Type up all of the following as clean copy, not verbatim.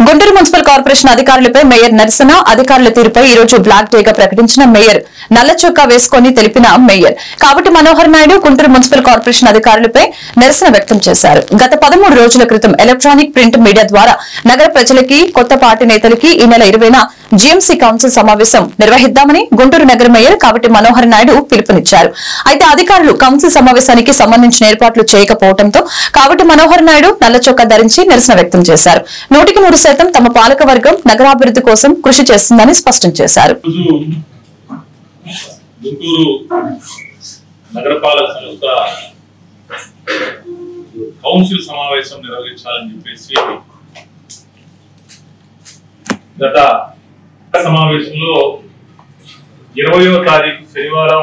Guntur municipal corporation అధికారులపై mayor నిరసన అధికారుల తీరుపై ఈ రోజు బ్లాక్ డేగా ప్రకటించిన మేయర్ నల్ల చొక్కా వేసుకుని తెలిపిన మేయర్ కాబట్టి మనోహర్ నాయుడు గుంటూరు మున్సిపల్ కార్పొరేషన్ అధికారులపై నిరసన వ్యక్తం చేశారు. గత 13 రోజుల క్రితం ఎలక్ట్రానిక్ ప్రింట్ మీడియా ద్వారా నగర ప్రజలకి కొత్త పార్టీ నేతలకి ఈ నెల 20న జీఎంసీ కౌన్సిల్ సమావేశం నిర్వహిద్దామని గుంటూరు నగర మేయర్ కాబట్టి మనోహర్ నాయుడు పిలుపునిచ్చారు. అయితే అధికారులు కౌన్సిల్ సమావేశానికి సంబంధించిన ఏర్పాట్లు చేయకపోవడంతో కాబట్టి మనోహర్ నాయుడు నల్ల చొక్కా ధరించి నిరసన వ్యక్తం చేశారు. 100% తమ పాలక వర్గం నగరాభివృద్ధి కోసం కృషి చేస్తుందని స్పష్టం చేశారు. నగరపాలక సంస్థ కౌన్సిల్ సమావేశం నిర్వహించాలని చెప్పేసి గత సమావేశంలో 20వ తారీఖు శనివారం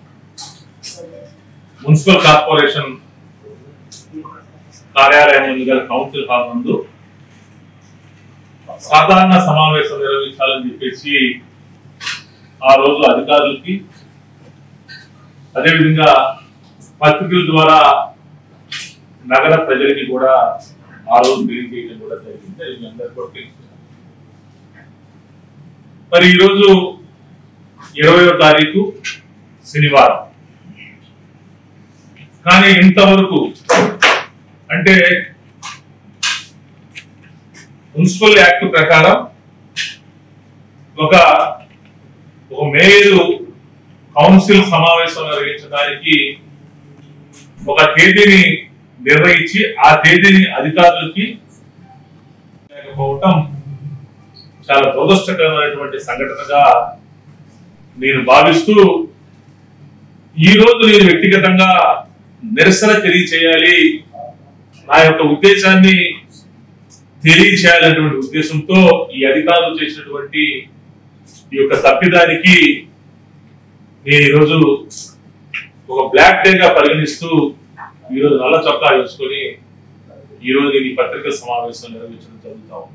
మున్సిపల్ కార్పొరేషన్ కార్యాలయం కౌన్సిల్ హాల్ నందు సాధారణ సమావేశం నిర్వహించాలని చెప్పేసి ఆ రోజు అధికారులకి అదేవిధంగా పత్రికల ద్వారా నగర ప్రజలకి కూడా ఆ రోజు తెలియజేయడం కూడా జరిగింది. అది మీ అందరికీ కూడా తెలుసు. మరి ఈరోజు 20వ తారీఖు శనివారం, కానీ ఇంతవరకు అంటే మున్సిపల్ యాక్ట్ ప్రకారం ఒక మేయరు కౌన్సిల్ సమావేశం నిర్వహించడానికి ఒక తేదీని నిర్ణయించి ఆ తేదీని అధికారులకి లేకపోవటం చాలా దురదృష్టకరమైనటువంటి సంఘటనగా నేను భావిస్తూ ఈ రోజు నేను వ్యక్తిగతంగా నిరసన తెలియచేయాలి, నా యొక్క ఉద్దేశాన్ని తెలియచేయాలనేటువంటి ఉద్దేశంతో ఈ అధికారులు చేసినటువంటి ఈ యొక్క తప్పిదానికి నేను ఈరోజు ఒక బ్లాక్ డేగా పరిగణిస్తూ ఈరోజు నల్ల చొక్కా వేసుకొని ఈరోజు నేను ఈ పత్రికా సమావేశం నిర్వహించడం జరుగుతా ఉంది.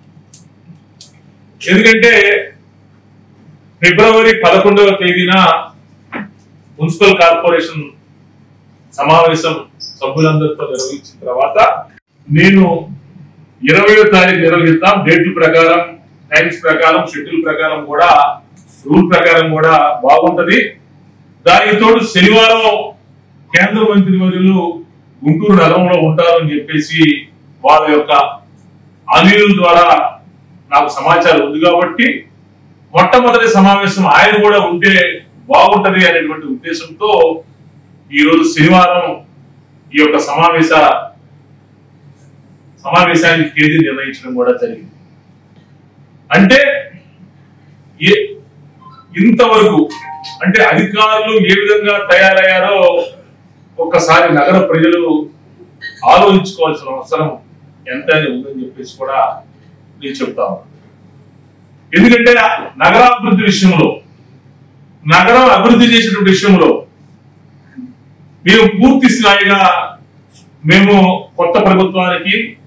ఎందుకంటే ఫిబ్రవరి 11వ తేదీన మున్సిపల్ కార్పొరేషన్ సమావేశం సభ్యులందరితో నిర్వహించిన తర్వాత నేను 20వ తారీఖు నిర్వహిస్తాం, డేట్ల ప్రకారం, టైమ్స్ ప్రకారం, షెడ్యూల్ ప్రకారం కూడా, రూల్ ప్రకారం కూడా బాగుంటది. దానికి తోడు శనివారం కేంద్ర మంత్రి వర్యులు గుంటూరు నగరంలో ఉంటారని చెప్పేసి వాళ్ళ యొక్క అనిల్ ద్వారా నాకు సమాచారం ఉంది కాబట్టి మొట్టమొదటి సమావేశం ఆయన కూడా ఉంటే బాగుంటది అనేటువంటి ఉద్దేశంతో ఈ రోజు శనివారం ఈ యొక్క సమావేశానికి తేదీ నిర్ణయించడం కూడా జరిగింది. అంటే ఇంతవరకు అంటే అధికారులు ఏ విధంగా తయారయ్యారో ఒక్కసారి నగర ప్రజలు ఆలోచించుకోవాల్సిన అవసరం ఎంతైనా ఉందని చెప్పేసి కూడా నేను చెప్తాను. ఎందుకంటే నగరాభివృద్ధి విషయంలో, నగరం అభివృద్ధి చేసినటువంటి విషయంలో మేము పూర్తి స్థాయిగా మేము కొత్త ప్రభుత్వానికి